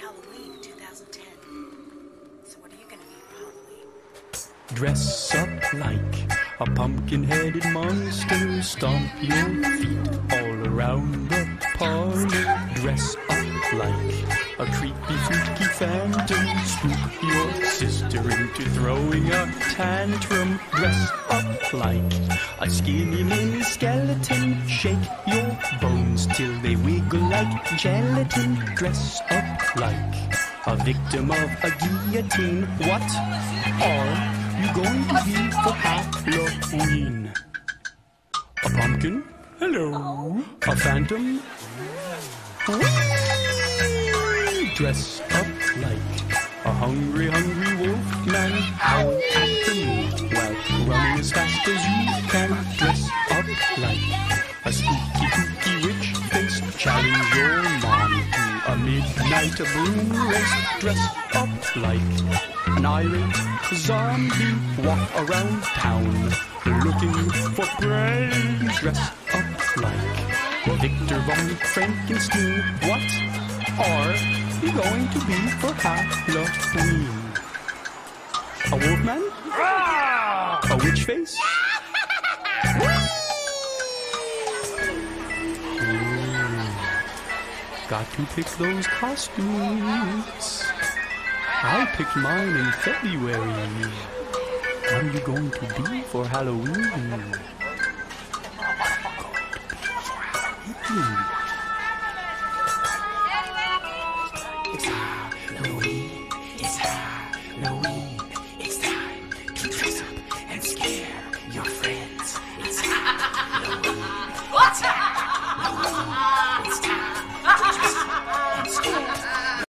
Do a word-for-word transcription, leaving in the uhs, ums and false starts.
Halloween in two thousand ten. So what are you going to be for Halloween? Dress up like a pumpkin-headed monster. Stomp your feet all around the parlor. Dress up like a creepy, freaky phantom. Spook your sister into throwing a tantrum. Dress up like a skinny mini skeleton. Shake your bones till they wiggle like gelatin. Dress up like a victim of a guillotine. What are you going to be for Halloween? A pumpkin? Hello. A phantom? Whee! Dress up like a hungry, hungry wolf man. Howl at the moon while running as fast as you can. Dress up like a spooky, kooky witch face. Challenge your mom to a midnight broom race. Dress up like an irate zombie. Walk around town looking for prey. Dress up like Victor von Frankenstein. What are you going to be for Halloween? A wolfman? A witch face? Ooh, got to pick those costumes. I picked mine in February. What are you going to be for Halloween? I'm going to be for Halloween.